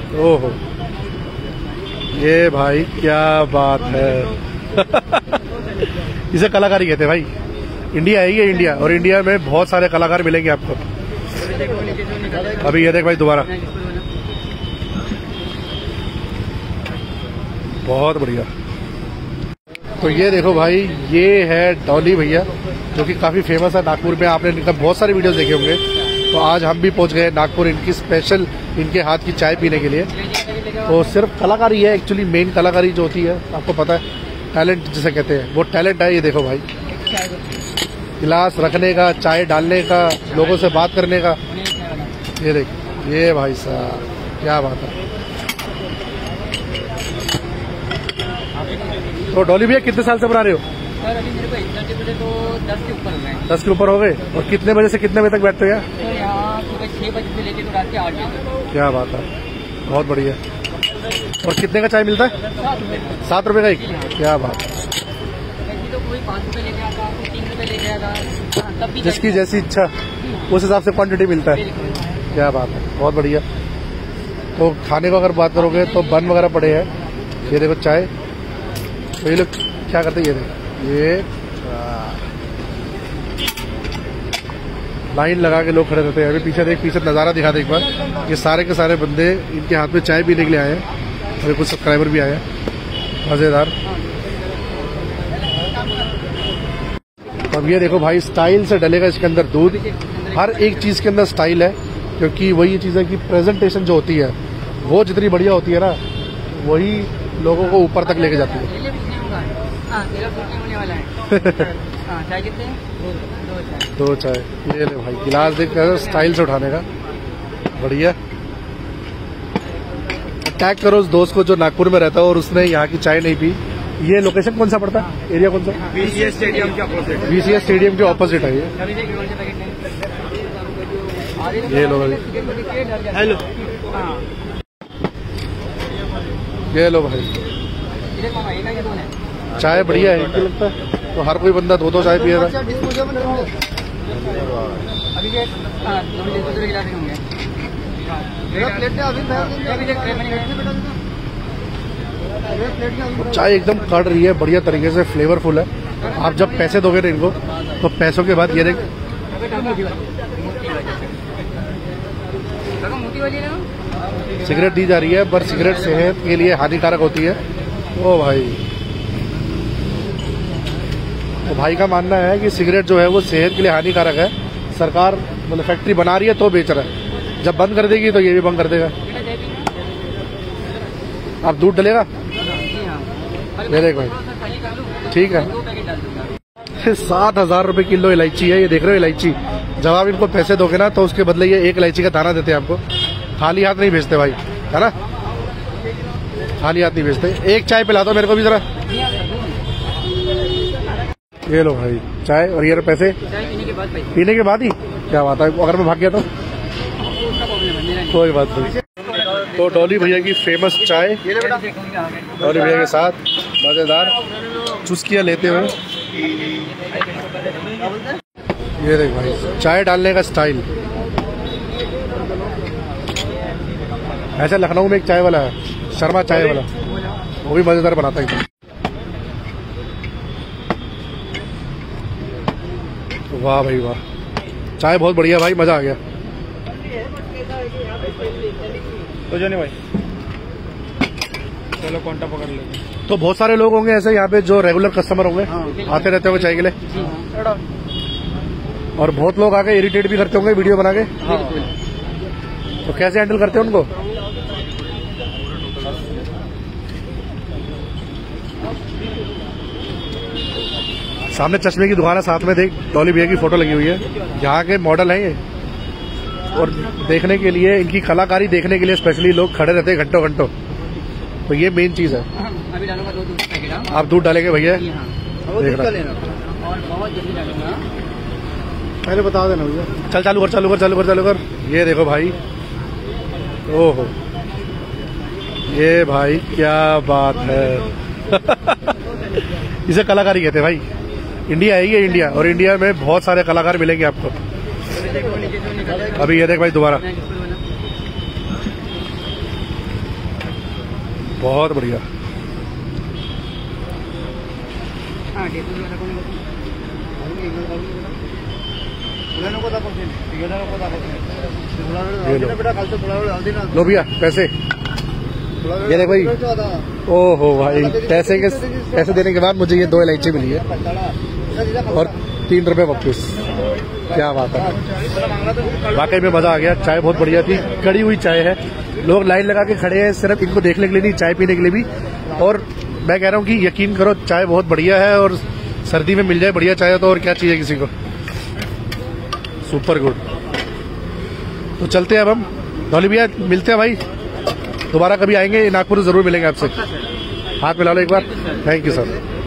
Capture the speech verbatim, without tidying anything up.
ओहो, ये भाई क्या बात है। इसे कलाकारी कहते हैं भाई। इंडिया है ये, इंडिया, और इंडिया में बहुत सारे कलाकार मिलेंगे आपको। अभी ये देख भाई दोबारा, बहुत बढ़िया। तो ये देखो भाई, ये है डॉली भैया जो कि काफ़ी फेमस है नागपुर में। आपने इनका बहुत सारे वीडियोस देखे होंगे। तो आज हम भी पहुंच गए नागपुर इनकी स्पेशल, इनके हाथ की चाय पीने के लिए। तो सिर्फ कलाकारी है एक्चुअली, मेन कलाकारी जो होती है आपको पता है, टैलेंट जिसे कहते हैं, वो टैलेंट है। ये देखो भाई, गिलास रखने का, चाय डालने का, लोगों से बात करने का। ये देख, ये भाई साहब क्या बात है। तो डॉली भैया कितने साल से बना रहे हो? सर अभी मेरे को एग्जाम बजे तो दस के ऊपर हो गए। दस के ऊपर हो गए। और कितने बजे से कितने बजे तक बैठते हो यार? सर यहाँ सुबह छह बजे से लेकर तो रात के आठ बजे। क्या बात है, बहुत बढ़िया। और कितने का चाय मिलता है? सात रुपए का एक। क्या बात है। वैसे तो कोई पाँच रुपए लेके आता, कोई तीन रुपए लेके आता, तब भी जिसकी जैसी इच्छा उस हिसाब से क्वांटिटी मिलता है। क्या बात है, बहुत बढ़िया। तो खाने को अगर बात करोगे तो बन वगैरह पड़े हैं। ये देखो चाय। तो ये लोग क्या करते हैं, ये देखो, ये लाइन लगा के लोग खड़े रहते हैं। अभी पीछे देख, पीछे नज़ारा दिखा दे एक बार। ये सारे के सारे बंदे इनके हाथ में चाय पीने के लिए आए हैं। और कुछ सब्सक्राइबर भी आए हैं, मज़ेदार। अब ये देखो भाई, स्टाइल से डलेगा इसके अंदर दूध। हर एक चीज़ के अंदर स्टाइल है, क्योंकि वही चीज़ है कि प्रेजेंटेशन जो होती है वो जितनी बढ़िया होती है ना, वही लोगों को ऊपर तक लेके जाती है। चाय कितने? दो चाय। ये ले भाई, गिलास देख स्टाइल से उठाने का, बढ़िया। टैग करो उस दोस्त को जो नागपुर में रहता है और उसने यहाँ की चाय नहीं पी। ये लोकेशन कौन सा पड़ता है, एरिया कौन सा? वीसीएस स्टेडियम के अपोजिट। वीसीएस स्टेडियम के ऑपोजिट है ये। ये लो भाई, हेलो, ये लो भाई, चाय बढ़िया है इनको लगता है। तो हर कोई बंदा दो दो चाय पिएगा। चाय एकदम कड़ रही है बढ़िया तरीके से, फ्लेवरफुल है। आप जब पैसे दोगे ना इनको, तो पैसों के बाद ये देख, सिगरेट दी जा रही है, पर सिगरेट सेहत के लिए हानिकारक होती है। ओ भाई, तो भाई का मानना है कि सिगरेट जो है वो सेहत के लिए हानिकारक है। सरकार मतलब फैक्ट्री बना रही है तो बेच रहा है, जब बंद कर देगी तो ये भी बंद कर देगा। अब दूध डलेगा, ये देख भाई, ठीक है। सात हजार रुपए किलो इलायची है, ये देख रहे हो इलायची। जब आप इनको पैसे दोगे ना, तो उसके बदले ये एक इलायची का दाना देते हैं आपको। खाली हाथ नहीं भेजते भाई, है ना, खाली हाथ नहीं भेजते। एक चाय पिला दो मेरे को भी जरा। ये लो भाई चाय, और ये लो पैसे। पीने के बाद ही, क्या बात है। अगर मैं भाग गया तो कोई बात नहीं। तो डॉली भैया की फेमस चाय, डॉली भैया के साथ मजेदार चुस्कियाँ लेते हुए। ये देख भाई, चाय डालने का स्टाइल। ऐसा लखनऊ में एक चाय वाला है, शर्मा चाय वाला, वो भी मजेदार बनाता है एकदम। वाह भाई वाह, चाय बहुत बढ़िया भाई, मजा आ गया। तो जाने भाई, चलो कॉन्टा पकड़ ले। तो बहुत सारे लोग होंगे ऐसे यहाँ पे जो रेगुलर कस्टमर होंगे, आते रहते होंगे चाय के लिए। और बहुत लोग आके इरिटेट भी करते होंगे वीडियो बना के। तो कैसे हैंडल करते हैं उनको? सामने चश्मे की दुकान है, साथ में देख डॉली भैया की फोटो लगी हुई है। यहाँ के मॉडल हैं ये, और देखने के लिए, इनकी कलाकारी देखने के लिए स्पेशली लोग खड़े रहते हैं घंटों घंटों। तो ये मेन चीज है। अभी डालूंगा दो दूध पैकेट। आप दूध डालेंगे भैया? देख रहा, और बहुत जल्दी डालूंगा, पहले बता देना भैया। चल चालू कर, चालू कर, चालू कर, चालू कर। ये देखो भाई, ओहो, ये भाई क्या बात है। इसे कलाकारी कहते हैं भाई। इंडिया है ये, इंडिया, और इंडिया में बहुत सारे कलाकार मिलेंगे आपको। अभी ये देख भाई दोबारा, बहुत बढ़िया। हाँ डेपुटी वाला कौन ये लो। लो भैया पैसे, ये देख भाई। ओहो भाई, पैसे के पैसे देने के बाद मुझे ये दो इलायची मिली है और तीन रुपए वापस। क्या बात है, वाकई में मजा आ गया। चाय बहुत बढ़िया थी, कड़ी हुई चाय है। लोग लाइन लगा के खड़े हैं सिर्फ इनको देखने के लिए नहीं, चाय पीने के लिए भी। और मैं कह रहा हूँ कि यकीन करो चाय बहुत बढ़िया है, और सर्दी में मिल जाए बढ़िया चाय तो और क्या चाहिए किसी को। Super good. तो चलते हैं अब हम। डॉली भैया मिलते हैं भाई, दोबारा कभी आएंगे नागपुर जरूर मिलेंगे आपसे। हाथ मिला लो एक बार। Thank you sir.